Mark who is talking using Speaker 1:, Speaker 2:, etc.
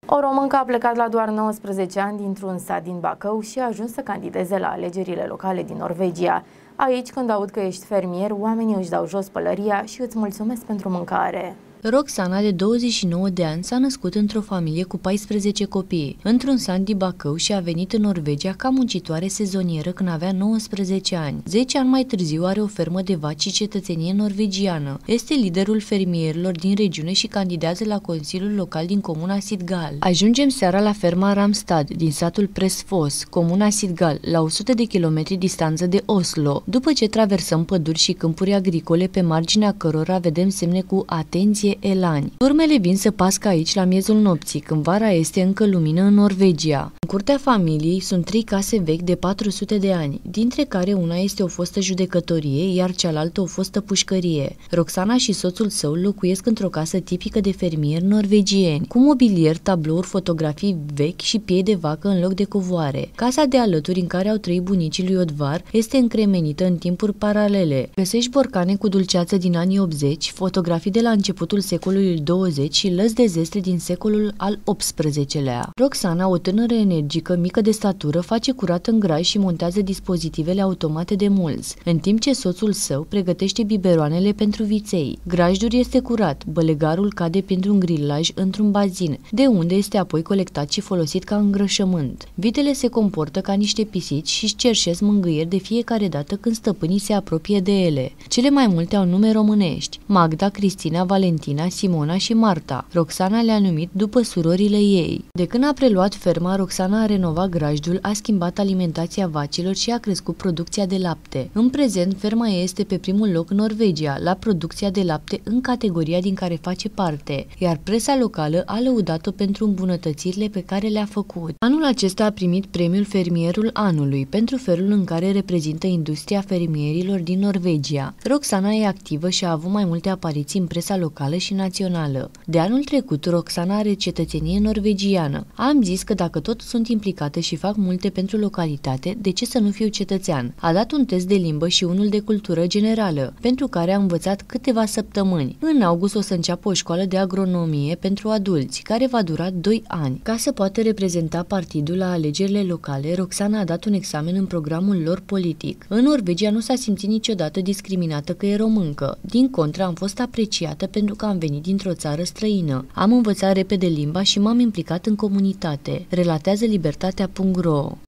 Speaker 1: O româncă a plecat la doar 19 ani dintr-un sat din Bacău și a ajuns să candideze la alegerile locale din Norvegia. Aici, când aud că ești fermier, oamenii își dau jos pălăria și îți mulțumesc pentru mâncare.
Speaker 2: Roxana, de 29 de ani, s-a născut într-o familie cu 14 copii, într-un sat din Bacău și a venit în Norvegia ca muncitoare sezonieră când avea 19 ani. 10 ani mai târziu are o fermă de vaci și cetățenie norvegiană. Este liderul fermierilor din regiune și candidează la Consiliul Local din comuna Sidgal. Ajungem seara la ferma Ramstad, din satul Prestfoss, comuna Sidgal, la 100 de kilometri distanță de Oslo, după ce traversăm păduri și câmpuri agricole pe marginea cărora vedem semne cu atenție elani. Urmele vin să pască aici la miezul nopții, când vara este încă lumină în Norvegia. În curtea familiei sunt 3 case vechi de 400 de ani, dintre care una este o fostă judecătorie, iar cealaltă o fostă pușcărie. Roxana și soțul său locuiesc într-o casă tipică de fermieri norvegieni, cu mobilier, tablouri, fotografii vechi și piei de vacă în loc de covoare. Casa de alături, în care au trăit bunicii lui Odvar, este încremenită în timpuri paralele. Găsești borcane cu dulceață din anii 80, fotografii de la începutul secolului 20 și lăzi de zestre din secolul al XVIII-lea. Roxana, o tânără energică, mică de statură, face curat în graj și montează dispozitivele automate de mulți, în timp ce soțul său pregătește biberoanele pentru viței. Grajdul este curat, bălegarul cade printr-un grilaj într-un bazin, de unde este apoi colectat și folosit ca îngrășământ. Vitele se comportă ca niște pisici și cerșesc mângâieri de fiecare dată când stăpânii se apropie de ele. Cele mai multe au nume românești: Magda, Cristina, Valentina, Simona și Marta. Roxana le-a numit după surorile ei. De când a preluat ferma, Roxana a renovat grajdul, a schimbat alimentația vacilor și a crescut producția de lapte. În prezent, ferma ei este pe primul loc în Norvegia, la producția de lapte în categoria din care face parte, iar presa locală a lăudat-o pentru îmbunătățirile pe care le-a făcut. Anul acesta a primit premiul Fermierul Anului pentru felul în care reprezintă industria fermierilor din Norvegia. Roxana e activă și a avut mai multe apariții în presa locală și națională. De anul trecut, Roxana are cetățenie norvegiană. Am zis că dacă tot sunt implicată și fac multe pentru localitate, de ce să nu fiu cetățean? A dat un test de limbă și unul de cultură generală, pentru care a învățat câteva săptămâni. În august o să înceapă o școală de agronomie pentru adulți, care va dura 2 ani. Ca să poată reprezenta partidul la alegerile locale, Roxana a dat un examen în programul lor politic. În Norvegia nu s-a simțit niciodată discriminată că e româncă. Din contră, am fost apreciată pentru că am venit dintr-o țară străină. Am învățat repede limba și m-am implicat în comunitate, relatează Libertatea.ro.